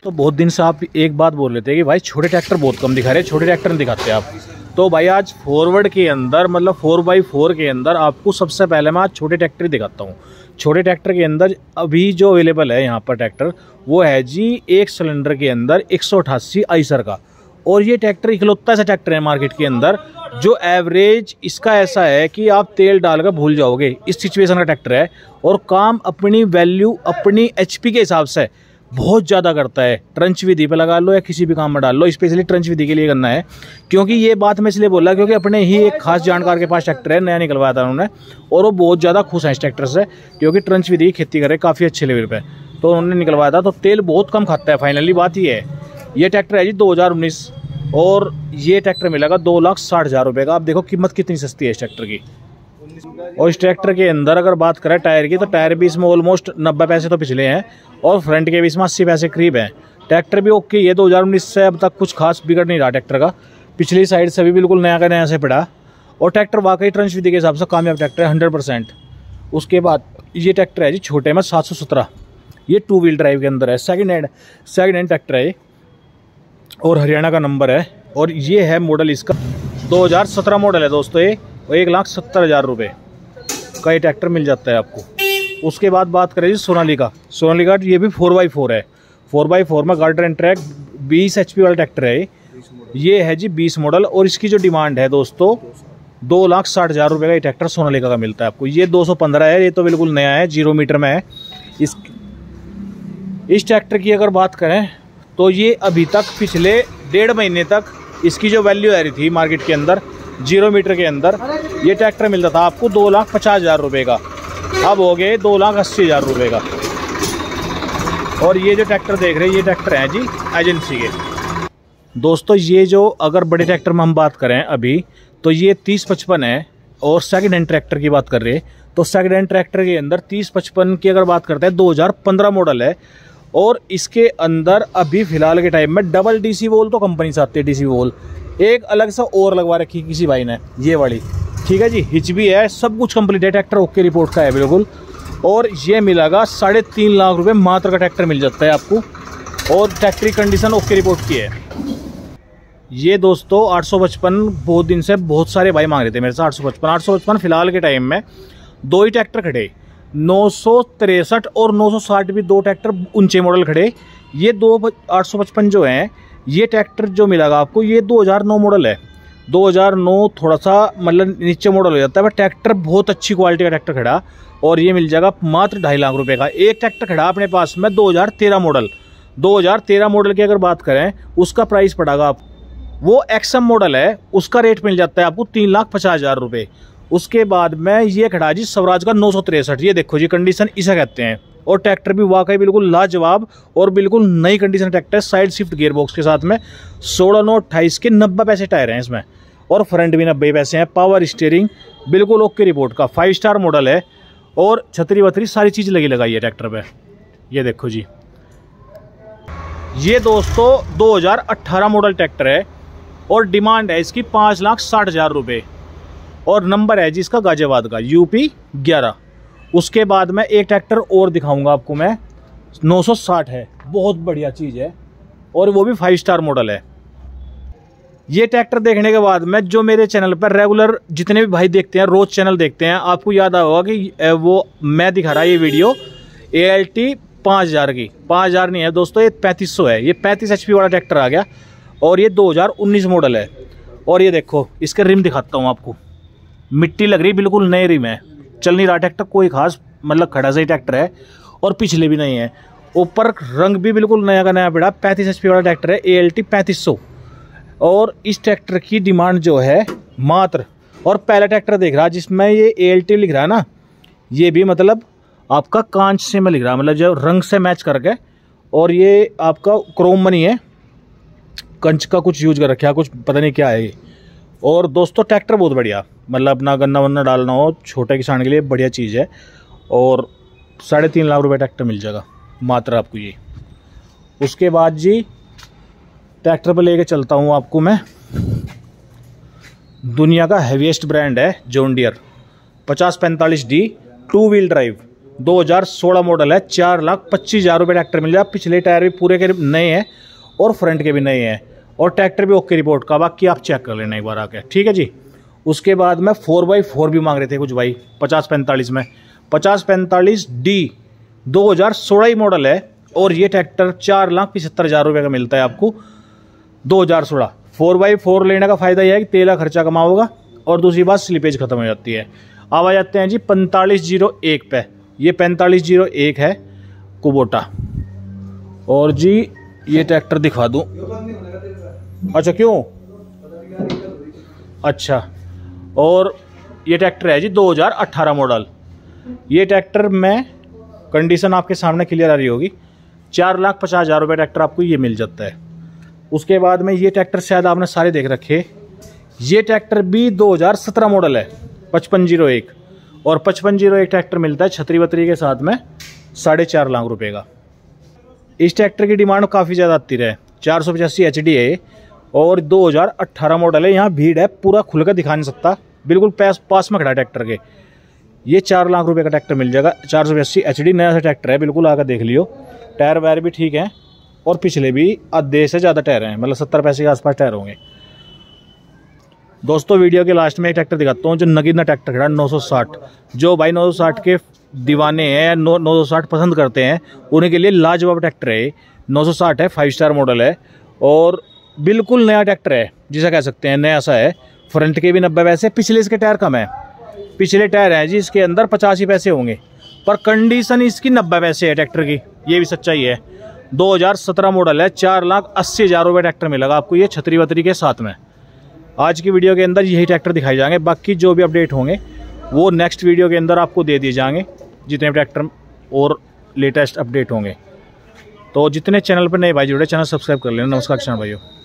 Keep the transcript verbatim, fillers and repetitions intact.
तो बहुत दिन से आप एक बात बोल रहे थे कि भाई छोटे ट्रैक्टर बहुत कम दिखा रहे, छोटे ट्रैक्टर नहीं दिखाते आप। तो भाई आज फॉरवर्ड के अंदर मतलब फोर बाई फोर के अंदर आपको सबसे पहले मैं आज छोटे ट्रैक्टर ही दिखाता हूँ। छोटे ट्रैक्टर के अंदर अभी जो अवेलेबल है यहाँ पर ट्रैक्टर वो है जी एक सिलेंडर के अंदर एक सौ अठासी आइसर का। और ये ट्रैक्टर इकलौता ऐसा ट्रैक्टर है मार्केट के अंदर जो एवरेज इसका ऐसा है कि आप तेल डालकर भूल जाओगे, इस सिचुएशन का ट्रैक्टर है। और काम अपनी वैल्यू अपनी एचपी के हिसाब से बहुत ज़्यादा करता है। ट्रंच विधि पे लगा लो या किसी भी काम में डाल लो, स्पेशली ट्रंच विधि के लिए करना है। क्योंकि ये बात मैं इसलिए बोला क्योंकि अपने ही एक खास जानकार के पास ट्रैक्टर है, नया निकलवाया था उन्होंने, और वो बहुत ज़्यादा खुश हैं इस ट्रैक्टर से क्योंकि ट्रंच विधि की खेती करे काफ़ी अच्छे लेवल पे। तो उन्होंने निकलवाया था, तो तेल बहुत कम खाता है। फाइनली बात ये है। ये ट्रैक्टर है जी दो हज़ार उन्नीस और ये ट्रैक्टर मिलेगा दो लाख साठ हज़ार रुपये का। आप देखो कीमत कितनी सस्ती है इस ट्रैक्टर की। और इस ट्रैक्टर के अंदर अगर बात करें टायर की तो टायर भी इसमें ऑलमोस्ट नब्बे पैसे तो पिछले हैं और फ्रंट के भी इसमें अस्सी पैसे करीब हैं। ट्रैक्टर भी ओके, ये दो हज़ार उन्नीस से अब तक कुछ खास बिगड़ नहीं रहा ट्रैक्टर का। पिछली साइड से भी बिल्कुल नया का नया से पड़ा और ट्रैक्टर वाकई ट्रंच विधि के हिसाब से कामयाब ट्रैक्टर है हंड्रेड परसेंट। उसके बाद ये ट्रैक्टर है जी छोटे में सात सौ सत्रह, ये टू व्हील ड्राइव के अंदर है, second hand second hand tractor है और हरियाणा का नंबर है। और ये है मॉडल इसका दो हज़ार सत्रह मॉडल है दोस्तों ये, और एक लाख सत्तर हज़ार रुपये का ये ट्रैक्टर मिल जाता है आपको। उसके बाद बात करें जी सोनालिका। सोनालिका ये भी फोर बाई फोर है, फोर बाई फोर में गार्डर एंड ट्रैक बीस एच पी वाला ट्रैक्टर है। ये है जी बीस मॉडल और इसकी जो डिमांड है दोस्तों दो लाख साठ हज़ार रुपये का ये ट्रैक्टर सोनालिका का मिलता है आपको। ये दो सौ पंद्रह है, ये तो बिल्कुल नया है, जीरो मीटर में है। इस इस ट्रैक्टर की अगर बात करें तो ये अभी तक पिछले डेढ़ महीने तक इसकी जो वैल्यू आ रही थी मार्केट के अंदर जीरो मीटर के अंदर ये ट्रैक्टर मिलता था आपको दो लाख पचास हज़ार रुपये का, अब हो गए दो लाख अस्सी हज़ार रुपये का। और ये जो ट्रैक्टर देख रहे हैं ये ट्रैक्टर हैं जी एजेंसी के दोस्तों। ये जो अगर बड़े ट्रैक्टर में हम बात करें अभी तो ये तीस पचपन है और सेकेंड हैंड ट्रैक्टर की बात कर रहे हैं तो सेकेंड हैंड ट्रैक्टर के अंदर तीस पचपन की अगर बात करते हैं दो हज़ार पंद्रह मॉडल है। और इसके अंदर अभी फिलहाल के टाइम में डबल डीसी वोल तो कंपनी से आती है, डीसी वोल एक अलग से और लगवा रखी किसी भाई ने ये वाली, ठीक है जी। हिच भी है, सब कुछ कंप्लीट है, ट्रैक्टर ओके रिपोर्ट का है बिल्कुल। और ये मिलेगा साढ़े तीन लाख रुपए मात्र का ट्रैक्टर मिल जाता है आपको और ट्रैक्टर की कंडीशन ओके रिपोर्ट की है। ये दोस्तों आठ सौ पचपन बहुत दिन से बहुत सारे भाई मांग रहे थे मेरे से आठ सौ पचपन आठ सौ पचपन फिलहाल के टाइम में दो ही ट्रैक्टर खड़े, नौ सौ तिरसठ और नौ सौ साठ भी दो ट्रैक्टर ऊंचे मॉडल खड़े। ये दो आठ सौ पचपन जो हैं ये ट्रैक्टर जो मिलेगा आपको ये दो हज़ार नौ मॉडल है। दो हज़ार नौ थोड़ा सा मतलब नीचे मॉडल हो जाता है बट ट्रैक्टर बहुत अच्छी क्वालिटी का ट्रैक्टर खड़ा और ये मिल जाएगा मात्र ढाई लाख रुपए का। एक ट्रैक्टर खड़ा अपने पास में दो हज़ार तेरह मॉडल, दो हज़ार तेरह मॉडल की अगर बात करें उसका प्राइस पड़ेगा आप, वो एक्सएम मॉडल है, उसका रेट मिल जाता है आपको तीन लाख पचास हज़ार रुपये। उसके बाद में ये खड़ा जी स्वराज का नौ सौ तिरसठ, ये देखो जी कंडीशन इसे कहते हैं। और ट्रैक्टर भी वाकई बिल्कुल लाजवाब और बिल्कुल नई condition tractor, side shift gear box के साथ में सोलह नौ अट्ठाईस के नब्बे पैसे टायर हैं इसमें और फ्रंट भी नब्बे पैसे हैं। पावर स्टीयरिंग बिल्कुल ओके रिपोर्ट का, फाइव स्टार मॉडल है और छतरी वतरी सारी चीज़ लगी लगाई है ट्रैक्टर पे। ये देखो जी ये दोस्तों दो हज़ार अट्ठारह मॉडल ट्रैक्टर है और डिमांड है इसकी पाँच लाख साठ हज़ार रुपये और नंबर है जी इसका गाजियाबाद का यूपी ग्यारह। उसके बाद में एक ट्रैक्टर और दिखाऊंगा आपको मैं, नौ सौ साठ है, बहुत बढ़िया चीज़ है और वो भी फाइव स्टार मॉडल है। ये ट्रैक्टर देखने के बाद में जो मेरे चैनल पर रेगुलर जितने भी भाई देखते हैं, रोज चैनल देखते हैं, आपको याद आया होगा कि वो मैं दिखा रहा ये वीडियो ए एल टी पाँच हज़ार की, पाँच हज़ार नहीं है दोस्तों ये पैंतीस सौ है। ये पैंतीस एच पी वाला ट्रैक्टर आ गया और ये दो हज़ार उन्नीस मॉडल है। और ये देखो इसके रिम दिखाता हूँ आपको, मिट्टी लग रही बिल्कुल नए रिम है, चल नहीं रहा ट्रैक्टर, कोई खास मतलब खड़ा सही ट्रैक्टर है और पिछले भी नहीं है। ऊपर रंग भी बिल्कुल नया का नया पड़ा, पैंतीस एच पी वाला ट्रैक्टर है, ए एल टी पैंतीस सौ। और इस ट्रैक्टर की डिमांड जो है मात्र, और पहला ट्रैक्टर देख रहा जिसमें ये ए एल टी लिख रहा है ना, ये भी मतलब आपका कांच से में लिख रहा, मतलब जो रंग से मैच करके, और ये आपका क्रोम मनी है, कंच का कुछ यूज कर रखा, कुछ पता नहीं क्या है ये। और दोस्तों ट्रैक्टर बहुत बढ़िया, मतलब अपना गन्ना वन्ना डालना हो छोटे किसान के लिए बढ़िया चीज़ है और साढ़े तीन लाख रुपए ट्रैक्टर मिल जाएगा मात्र आपको ये। उसके बाद जी ट्रैक्टर पर लेके चलता हूँ आपको मैं, दुनिया का हैवीएस्ट ब्रांड है जॉन डियर पचास पैंतालीस डी टू व्हील ड्राइव, दो हज़ार सोलह मॉडल है, चार लाख पच्चीस हज़ार रुपये ट्रैक्टर मिल जाए। पिछले टायर भी पूरे के नए हैं और फ्रंट के भी नए हैं और ट्रैक्टर भी ओके रिपोर्ट का, बाकी आप चेक कर लेना एक बार आके, ठीक है जी। उसके बाद में फोर बाई फोर भी मांग रहे थे कुछ भाई पचास पैंतालीस में, पचास पैंतालीस डी दो हज़ार सोलह ही मॉडल है और ये ट्रैक्टर चार लाख पचहत्तर हज़ार रुपये का मिलता है आपको दो हज़ार सोलह। फोर बाई फोर लेने का फ़ायदा यह है कि तेल का खर्चा कमा होगा और दूसरी बात स्लिपेज खत्म हो जाती है। अब आ जाते हैं जी पैंतालीस जीरो एक पे। ये पैंतालीस जीरो एक है कुबोटा और जी ये ट्रैक्टर दिखा दूं। अच्छा क्यों? अच्छा, और ये ट्रैक्टर है जी दो हज़ार अठारह मॉडल। ये ट्रैक्टर में कंडीशन आपके सामने क्लियर आ रही होगी, चार लाख पचास हज़ार रुपये ट्रैक्टर आपको ये मिल जाता है। उसके बाद में ये ट्रैक्टर शायद आपने सारे देख रखे, ये ट्रैक्टर भी दो हज़ार सत्रह मॉडल है, पचपन जीरो एक, और पचपन जीरो एक ट्रैक्टर मिलता है छतरी वतरी के साथ में साढ़े चार लाख रुपए का। इस ट्रैक्टर की डिमांड काफ़ी ज़्यादा आती रहे, चार सौ पचासी एच डी है और दो हज़ार अठारह मॉडल है। यहाँ भीड़ है, पूरा खुलकर दिखा नहीं सकता, बिल्कुल पास पास में खड़ा ट्रैक्टर के। ये चार लाख रुपए का ट्रैक्टर मिल जाएगा, चार सौ पचासी एच डी नया सा ट्रैक्टर है, बिल्कुल आकर देख लियो। टायर वायर भी ठीक है और पिछले भी आधे से ज़्यादा टायर हैं, मतलब सत्तर पैसे के आसपास टायर होंगे। दोस्तों वीडियो के लास्ट में एक ट्रैक्टर दिखाता हूँ जो नगीना ट्रैक्टर खड़ा है नौ सौ साठ। जो भाई नौ सौ साठ के दीवाने हैं या नौ नौ सौ साठ पसंद करते हैं उन्हीं के लिए लाजवाब ट्रैक्टर है। नौ सौ साठ है, फाइव स्टार मॉडल है और बिल्कुल नया ट्रैक्टर है, जिसे कह सकते हैं नया सा है। फ्रंट के भी नब्बे पैसे, पिछले इसके टायर कम है, पिछले टायर हैं जी इसके अंदर पचासी पैसे होंगे, पर कंडीशन इसकी नब्बे पैसे है ट्रैक्टर की, ये भी सच्चाई है। दो हज़ार सत्रह मॉडल है, चार लाख अस्सी हज़ार रुपये ट्रैक्टर मिलेगा आपको ये छतरी वतरी के साथ में। आज की वीडियो के अंदर यही ट्रैक्टर दिखाए जाएंगे, बाकी जो भी अपडेट होंगे वो नेक्स्ट वीडियो के अंदर आपको दे दिए जाएंगे, जितने ट्रैक्टर और लेटेस्ट अपडेट होंगे। तो जितने चैनल पर नए भाई जुड़े, चैनल सब्सक्राइब कर लेना। नमस्कार किसान भाइयों।